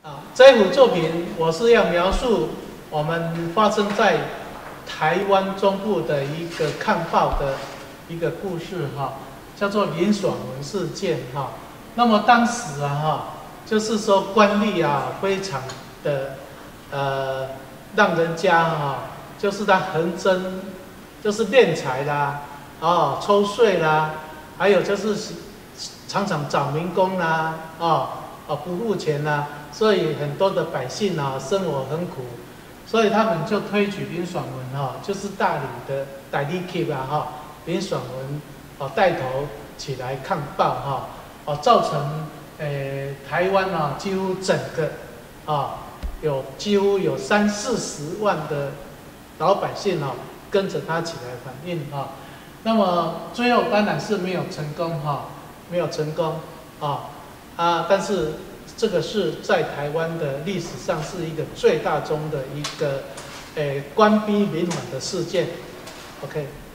这幅作品我是要描述我们发生在台湾中部的一个抗暴的一个故事叫做林爽文事件那么当时就是说官吏非常的让人家就是他横征，就是敛财啦，抽税啦，还有就是常常找民工啦，不付钱啦，所以很多的百姓生活很苦，所以他们就推举林爽文就是大理的代理去林爽文带头起来抗暴造成台湾几乎整个几乎有30-40万的老百姓跟着他起来反应那么最后当然是没有成功没有成功但是这个是在台湾的历史上是一个最大宗的一个官逼民反的事件。OK。